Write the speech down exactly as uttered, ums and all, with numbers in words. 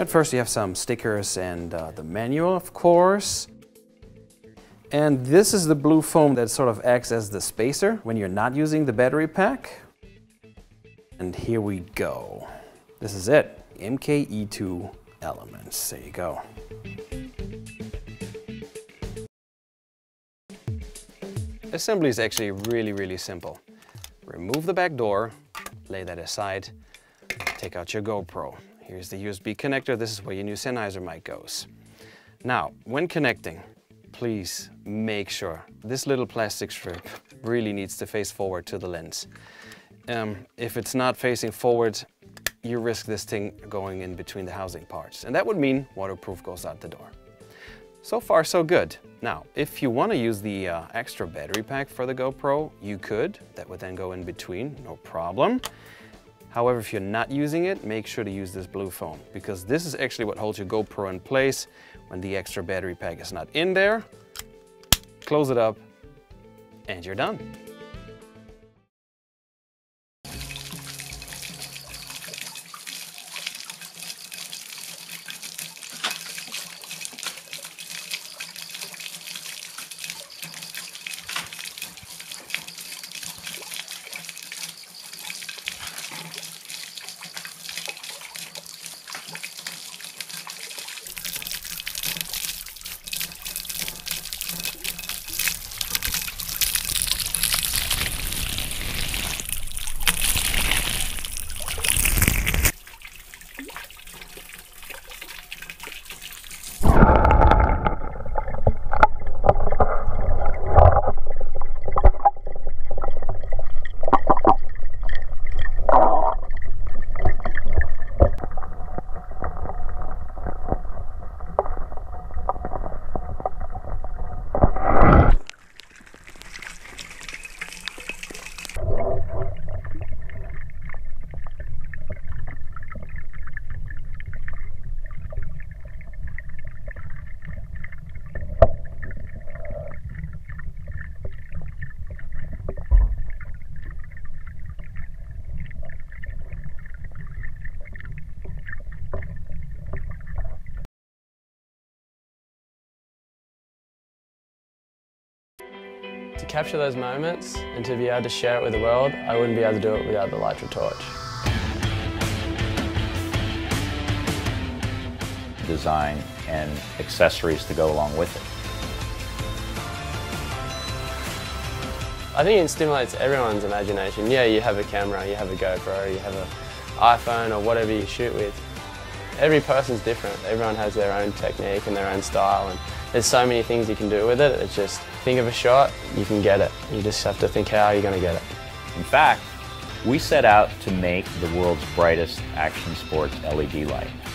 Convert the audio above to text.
But first you have some stickers and uh, the manual, of course. And this is the blue foam that sort of acts as the spacer when you're not using the battery pack. And here we go. This is it, M K E two Elements. There you go. Assembly is actually really, really simple. Remove the back door, lay that aside, take out your GoPro. Here's the U S B connector. This is where your new Sennheiser mic goes. Now, when connecting, please make sure this little plastic strip really needs to face forward to the lens. Um, if it's not facing forward, you risk this thing going in between the housing parts. And that would mean waterproof goes out the door. So far, so good. Now, if you want to use the uh, extra battery pack for the GoPro, you could. That would then go in between, no problem. However, if you're not using it, make sure to use this blue foam, because this is actually what holds your GoPro in place when the extra battery pack is not in there. Close it up, and you're done. To capture those moments and to be able to share it with the world, I wouldn't be able to do it without the Lytra torch. Design and accessories to go along with it. I think it stimulates everyone's imagination. Yeah, you have a camera, you have a GoPro, you have an iPhone or whatever you shoot with. Every person's different. Everyone has their own technique and their own style, and there's so many things you can do with it. It's just think of a shot, you can get it. You just have to think how you're going to get it. In fact, we set out to make the world's brightest action sports L E D light.